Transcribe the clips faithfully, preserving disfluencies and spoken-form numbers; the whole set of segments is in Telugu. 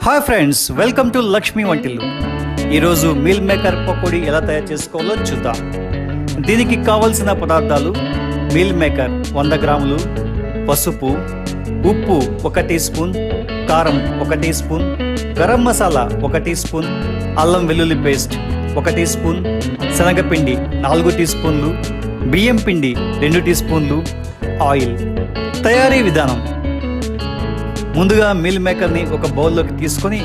Hi friends, welcome to Lakshmi వంటిల్లు. ఈరోజు మీల్ మేకర్ పకోడీ ఎలా తయారు చేసుకోవాలో చూద్దాం. దీనికి కావలసిన పదార్థాలు: మీల్ మేకర్ వంద గ్రాములు, పసుపు, ఉప్పు ఒక టీ స్పూన్, కారం ఒక టీ స్పూన్, గరం మసాలా ఒక టీ స్పూన్, అల్లం వెల్లుల్లి పేస్ట్ ఒక టీ స్పూన్, శనగపిండి నాలుగు టీ స్పూన్లు, బియ్యం పిండి రెండు టీ స్పూన్లు, ఆయిల్. తయారీ విధానం: ముందుగా మీల్ మేకర్ని ఒక బౌల్లోకి తీసుకొని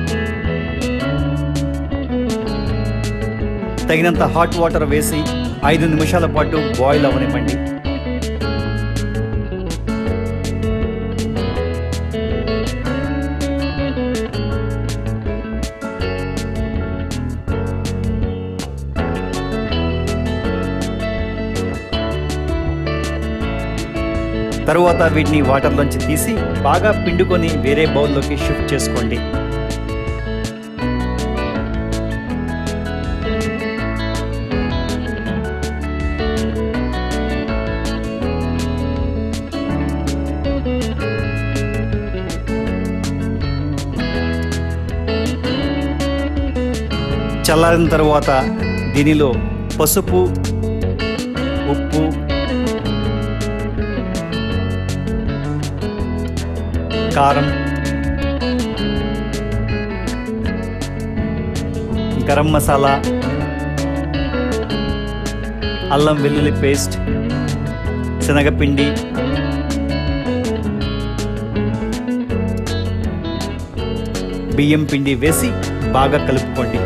తగినంత హాట్ వాటర్ వేసి ఐదు నిమిషాల పాటు బాయిల్ అవ్వనివ్వండి. తరువాత వీటిని వాటర్లోంచి తీసి బాగా పిండుకొని వేరే బౌల్లోకి షిఫ్ట్ చేసుకోండి. చల్లారిన తరువాత దీనిలో పసుపు, ఉప్పు, కారం, గరం మసాలా, అల్లం వెల్లుల్లి పేస్ట్, శనగపిండి, బియ్యం పిండి వేసి బాగా కలుపుకోండి.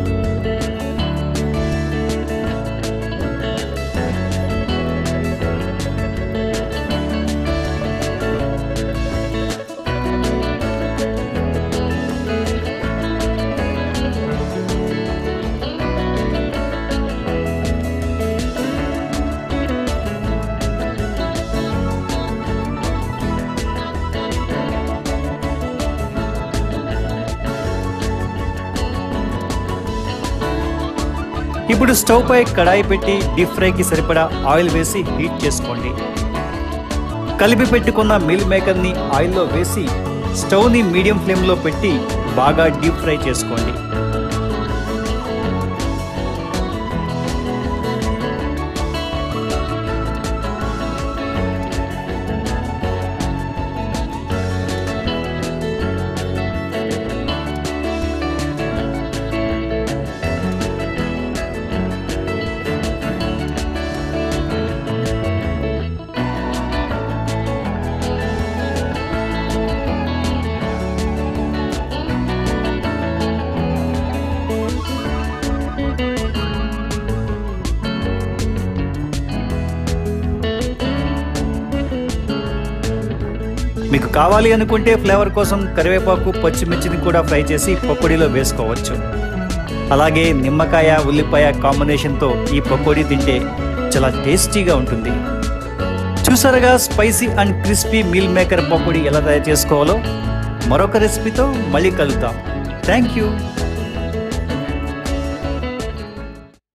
ఇప్పుడు స్టవ్ పై కడాయి పెట్టి డీప్ ఫ్రైకి సరిపడా ఆయిల్ వేసి హీట్ చేసుకోండి. కలిపి పెట్టుకున్న మీల్ మేకర్ని ఆయిల్లో వేసి స్టవ్ని మీడియం ఫ్లేమ్లో పెట్టి బాగా డీప్ ఫ్రై చేసుకోండి. మీకు కావాలి అనుకుంటే ఫ్లేవర్ కోసం కరివేపాకు, పచ్చిమిర్చిని కూడా ఫ్రై చేసి పకోడీలో వేసుకోవచ్చు. అలాగే నిమ్మకాయ, ఉల్లిపాయ కాంబినేషన్తో ఈ పకోడీ తింటే చాలా టేస్టీగా ఉంటుంది. చూసారుగా spicy and crispy meal maker pakodi ఎలా తయారు చేసుకోవాలో. మరొక రెసిపీతో మళ్ళీ కలుద్దాం. Thank you.